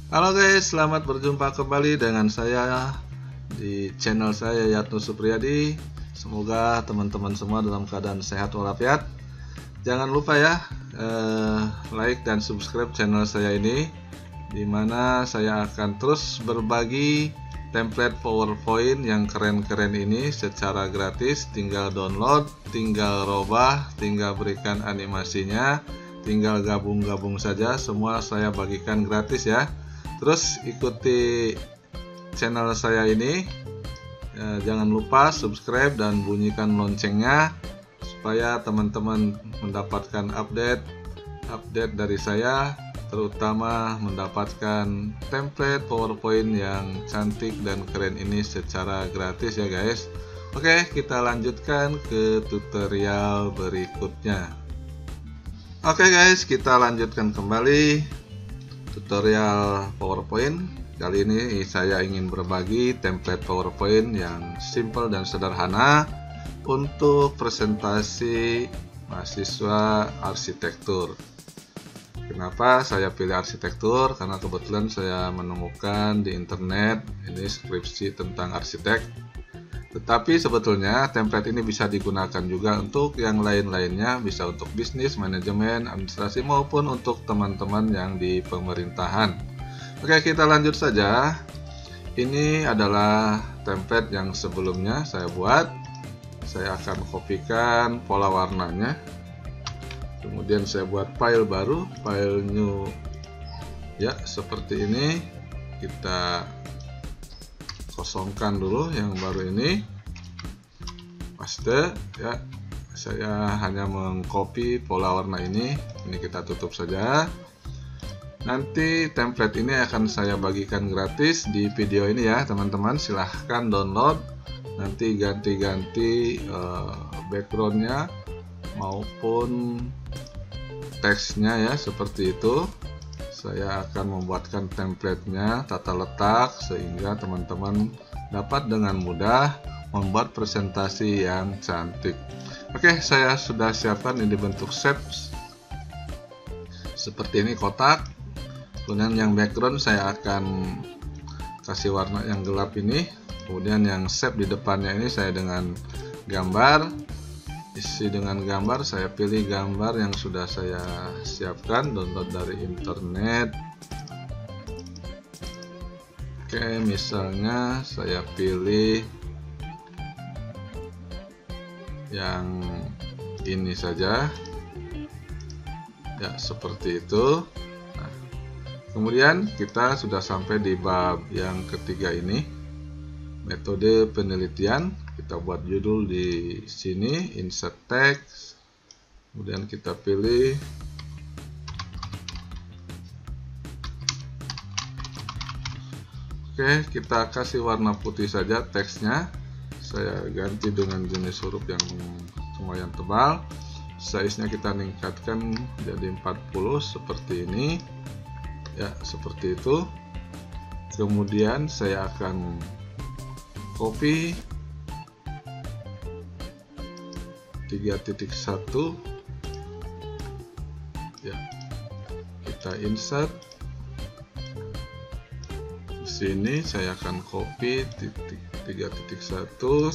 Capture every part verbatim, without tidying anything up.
Halo guys, selamat berjumpa kembali dengan saya di channel saya Yatno Supriyadi. Semoga teman-teman semua dalam keadaan sehat walafiat. Jangan lupa ya eh, like dan subscribe channel saya ini, dimana saya akan terus berbagi template PowerPoint yang keren-keren ini secara gratis. Tinggal download, tinggal robah, tinggal berikan animasinya, tinggal gabung-gabung saja. Semua saya bagikan gratis ya. Terus ikuti channel saya ini, ya, jangan lupa subscribe dan bunyikan loncengnya supaya teman-teman mendapatkan update update dari saya, terutama mendapatkan template PowerPoint yang cantik dan keren ini secara gratis ya guys. Oke, kita lanjutkan ke tutorial berikutnya. Oke guys, kita lanjutkan kembali tutorial PowerPoint. Kali ini saya ingin berbagi template PowerPoint yang simple dan sederhana untuk presentasi mahasiswa arsitektur. Kenapa saya pilih arsitektur? Karena kebetulan saya menemukan di internet ini skripsi tentang arsitek. Tetapi sebetulnya template ini bisa digunakan juga untuk yang lain-lainnya, bisa untuk bisnis, manajemen, administrasi, maupun untuk teman-teman yang di pemerintahan. Oke, kita lanjut saja. Ini adalah template yang sebelumnya saya buat. Saya akan kopikan pola warnanya. Kemudian saya buat file baru, file new. Ya, seperti ini. Kita kosongkan dulu yang baru ini, paste ya. Saya hanya mengcopy pola warna ini. Ini kita tutup saja. Nanti template ini akan saya bagikan gratis di video ini ya teman-teman. Silahkan download, nanti ganti-ganti uh, backgroundnya maupun teksnya ya, seperti itu. Saya akan membuatkan templatenya, tata letak, sehingga teman-teman dapat dengan mudah membuat presentasi yang cantik. Oke, saya sudah siapkan ini bentuk shape seperti ini, kotak. Kemudian yang background saya akan kasih warna yang gelap ini. Kemudian yang shape di depannya ini saya dengan gambar, isi dengan gambar. Saya pilih gambar yang sudah saya siapkan, download dari internet. Oke, misalnya saya pilih yang ini saja ya, seperti itu. Nah, kemudian kita sudah sampai di bab yang ketiga ini, metode penelitian. Kita buat judul di sini, insert text. Kemudian kita pilih Oke, kita kasih warna putih saja teksnya. Saya ganti dengan jenis huruf yang lumayan tebal. Size-nya kita meningkatkan jadi empat puluh seperti ini. Ya, seperti itu. Kemudian saya akan copy tiga titik satu ya, kita insert di sini. Saya akan copy titik tiga titik satu,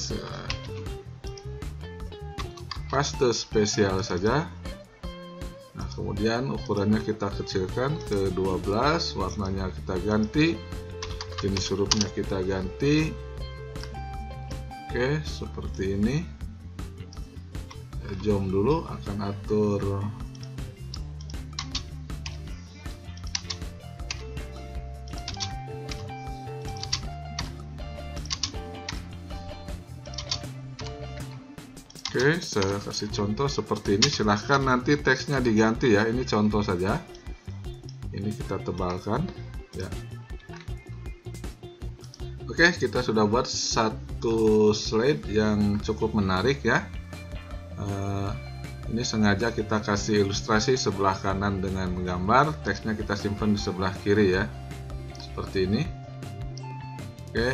paste spesial saja. Nah, kemudian ukurannya kita kecilkan ke dua belas, warnanya kita ganti, jenis hurufnya kita ganti. Oke, seperti ini. Zoom dulu, akan atur Oke, saya kasih contoh seperti ini. Silahkan nanti teksnya diganti ya, ini contoh saja. Ini kita tebalkan ya. Oke, kita sudah buat satu slide yang cukup menarik ya. Uh, ini sengaja kita kasih ilustrasi sebelah kanan dengan gambar, teksnya kita simpan di sebelah kiri ya, seperti ini. Oke,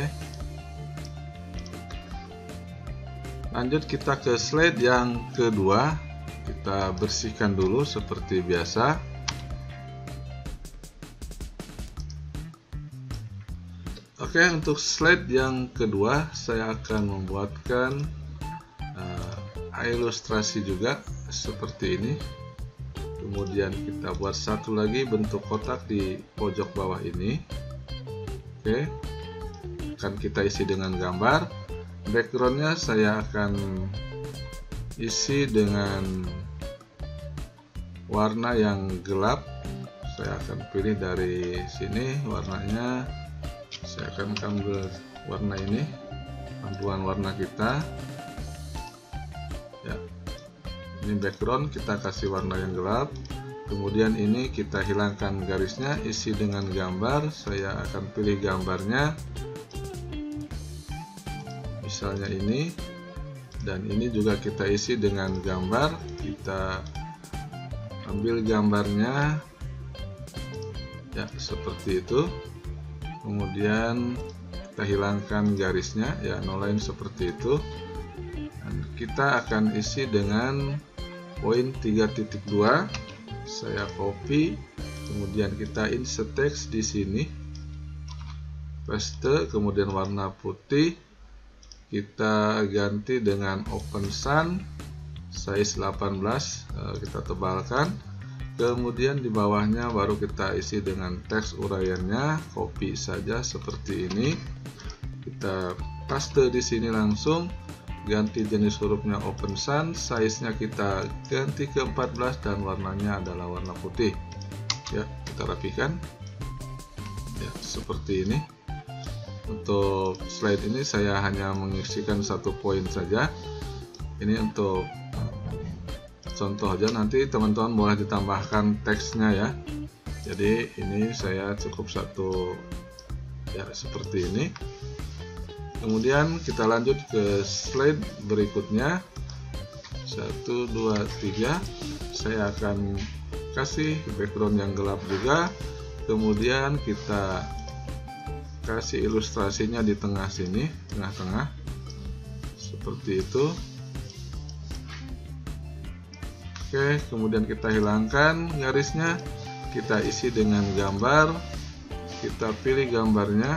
lanjut kita ke slide yang kedua. Kita bersihkan dulu seperti biasa. Oke, untuk slide yang kedua saya akan membuatkan uh, ilustrasi juga seperti ini. Kemudian kita buat satu lagi bentuk kotak di pojok bawah ini. Oke, akan kita isi dengan gambar. Backgroundnya saya akan isi dengan warna yang gelap. Saya akan pilih dari sini warnanya. Saya akan ambil warna ini, panduan warna kita. Ya, ini background, kita kasih warna yang gelap. Kemudian ini kita hilangkan garisnya, isi dengan gambar. Saya akan pilih gambarnya, misalnya ini, dan ini juga kita isi dengan gambar. Kita ambil gambarnya, ya seperti itu. Kemudian kita hilangkan garisnya, ya no line seperti itu. Dan kita akan isi dengan poin tiga titik dua. Saya copy, kemudian kita insert text di sini, paste, kemudian warna putih kita ganti dengan open sun, size delapan belas, kita tebalkan. Kemudian di bawahnya baru kita isi dengan teks uraiannya, copy saja seperti ini. Kita paste di sini langsung, ganti jenis hurufnya open sun, size-nya kita ganti ke empat belas dan warnanya adalah warna putih. Ya, kita rapikan. Ya, seperti ini. Untuk slide ini saya hanya mengisikan satu poin saja. Ini untuk contoh aja, nanti teman-teman boleh ditambahkan teksnya ya. Jadi ini saya cukup satu, ya seperti ini. Kemudian kita lanjut ke slide berikutnya. Satu, dua, tiga. Saya akan kasih background yang gelap juga. Kemudian kita kasih ilustrasinya di tengah sini, tengah-tengah, seperti itu. Oke, kemudian kita hilangkan garisnya, kita isi dengan gambar, kita pilih gambarnya.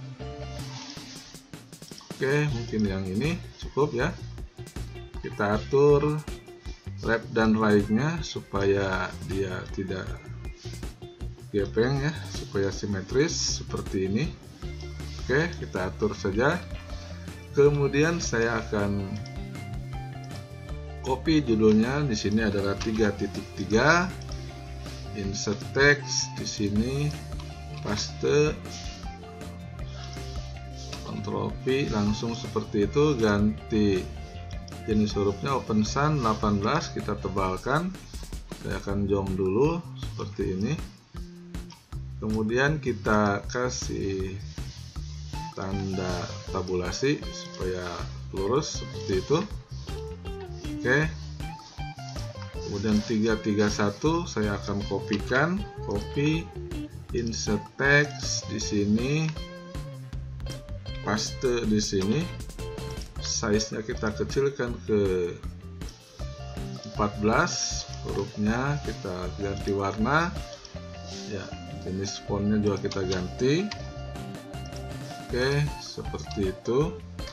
Oke, mungkin yang ini cukup ya. Kita atur left dan right-nya supaya dia tidak gepeng ya, supaya simetris seperti ini. Oke, kita atur saja. Kemudian saya akan copy judulnya, di sini adalah tiga titik tiga, insert text di sini, paste, Ctrl V, langsung seperti itu. Ganti jenis hurufnya open sun delapan belas, kita tebalkan. Saya akan zoom dulu seperti ini. Kemudian kita kasih tanda tabulasi supaya lurus seperti itu. Oke, kemudian tiga tiga satu saya akan kopikan, copy, insert text di sini, paste di sini, size-nya kita kecilkan ke empat belas, hurufnya kita ganti warna, ya jenis fontnya juga kita ganti. Oke, seperti itu.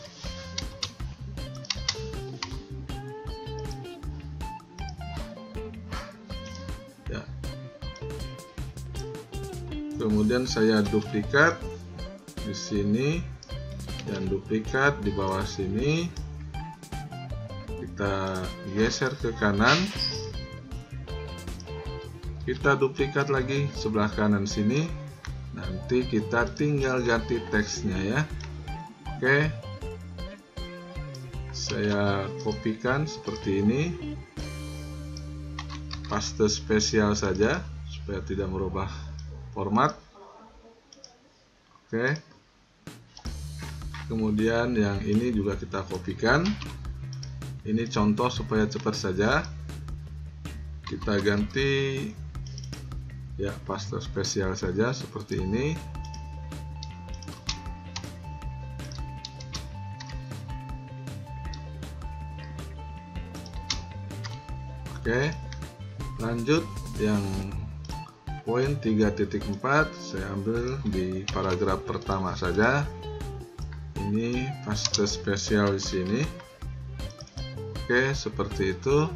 Kemudian saya duplikat di sini dan duplikat di bawah sini. Kita geser ke kanan. Kita duplikat lagi sebelah kanan sini. Nanti kita tinggal ganti teksnya ya. Oke. Saya kopikan seperti ini. Paste spesial saja supaya tidak merubah format. Oke. Kemudian yang ini juga kita kopikan. Ini contoh supaya cepat saja. Kita ganti ya paste spesial saja seperti ini. Oke. Lanjut yang poin tiga titik empat, saya ambil di paragraf pertama saja. Ini paste spesial di sini. Oke, seperti itu.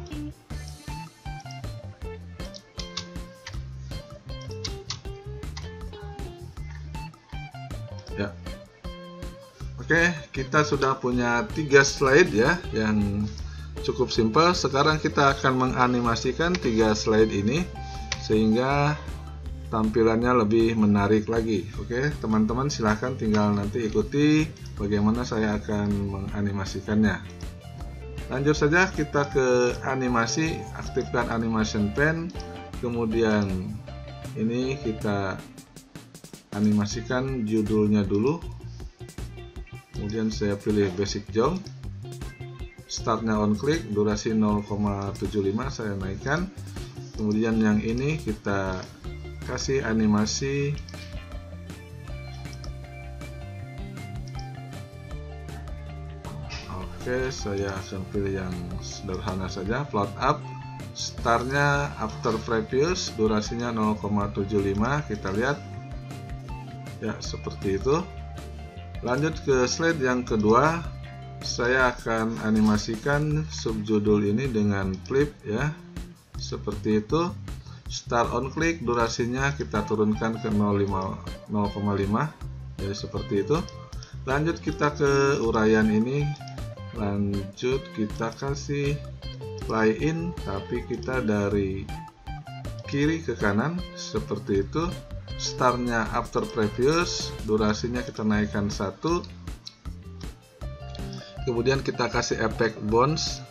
Ya. Oke, kita sudah punya tiga slide ya, yang cukup simpel. Sekarang kita akan menganimasikan tiga slide ini sehingga tampilannya lebih menarik lagi. Oke, teman-teman silahkan tinggal nanti ikuti bagaimana saya akan menganimasikannya. Lanjut saja kita ke animasi, aktifkan animation pen, kemudian ini kita animasikan judulnya dulu, kemudian saya pilih basic jump, startnya on click, durasi nol koma tujuh lima saya naikkan, kemudian yang ini kita kasih animasi oke, saya akan pilih yang sederhana saja, float up, startnya after previous, durasinya nol koma tujuh lima, kita lihat ya, seperti itu. Lanjut ke slide yang kedua, saya akan animasikan subjudul ini dengan flip ya, seperti itu. Start on click, durasinya kita turunkan ke nol koma lima, jadi seperti itu. Lanjut kita ke uraian ini, lanjut kita kasih play in, tapi kita dari kiri ke kanan, seperti itu. Startnya after previous, durasinya kita naikkan satu, kemudian kita kasih efek bounce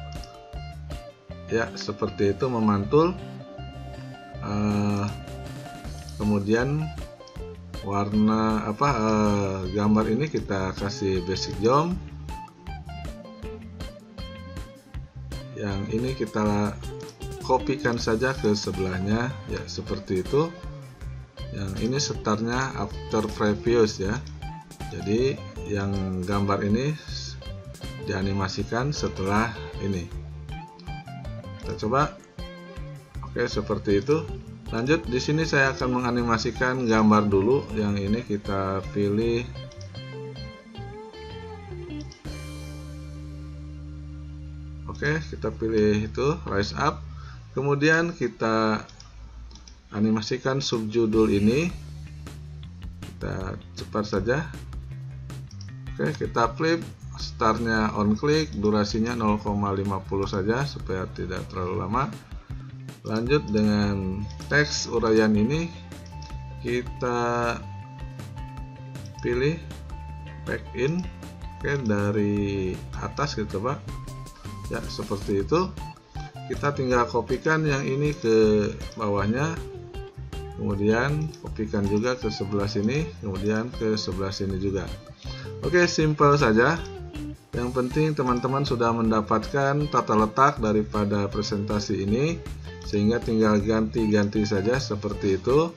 ya, seperti itu, memantul. uh, kemudian warna apa uh, gambar ini kita kasih basic jump, yang ini kita kopikan saja ke sebelahnya ya, seperti itu. Yang ini startnya after previous ya, jadi yang gambar ini dianimasikan setelah ini. Kita coba. Oke, seperti itu. Lanjut, di sini saya akan menganimasikan gambar dulu. Yang ini kita pilih oke, kita pilih itu rise up. Kemudian kita animasikan subjudul ini, kita cepat saja. Oke, kita flip, startnya on click, durasinya nol koma lima puluh saja supaya tidak terlalu lama. Lanjut dengan teks uraian ini, kita pilih back in. Oke, dari atas kita coba ya, seperti itu. Kita tinggal kopikan yang ini ke bawahnya, kemudian kopikan juga ke sebelah sini, kemudian ke sebelah sini juga. Oke, simple saja. Yang penting teman-teman sudah mendapatkan tata letak daripada presentasi ini, sehingga tinggal ganti-ganti saja seperti itu.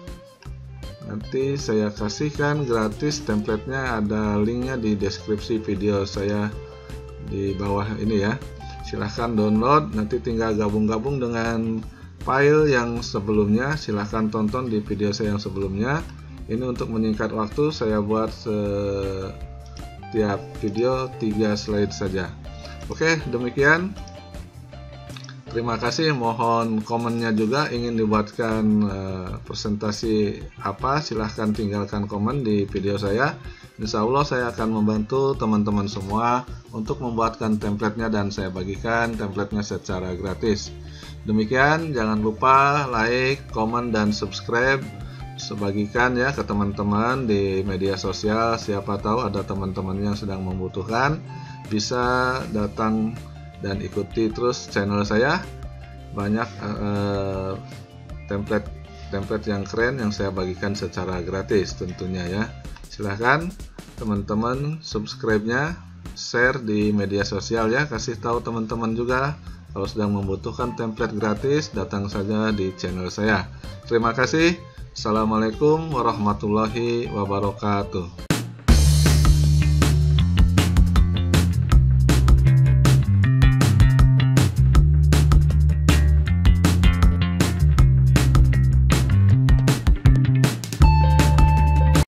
Nanti saya kasihkan gratis template-nya, ada linknya di deskripsi video saya di bawah ini ya. Silahkan download, nanti tinggal gabung-gabung dengan file yang sebelumnya. Silahkan tonton di video saya yang sebelumnya. Ini untuk menyingkat waktu, saya buat setiap video tiga slide saja. Oke, demikian. Terima kasih. Mohon komennya juga, ingin dibuatkan uh, presentasi apa, silahkan tinggalkan komen di video saya. Insya Allah saya akan membantu teman-teman semua untuk membuatkan templatenya dan saya bagikan templatenya secara gratis. Demikian, jangan lupa like, komen, dan subscribe. Sebagikan ya ke teman-teman di media sosial, siapa tahu ada teman-teman yang sedang membutuhkan, bisa datang dan ikuti terus channel saya. Banyak uh, template template yang keren yang saya bagikan secara gratis tentunya ya. Silahkan teman-teman subscribe-nya, share di media sosial ya, kasih tahu teman-teman juga kalau sedang membutuhkan template gratis, datang saja di channel saya. Terima kasih. Assalamualaikum warahmatullahi wabarakatuh.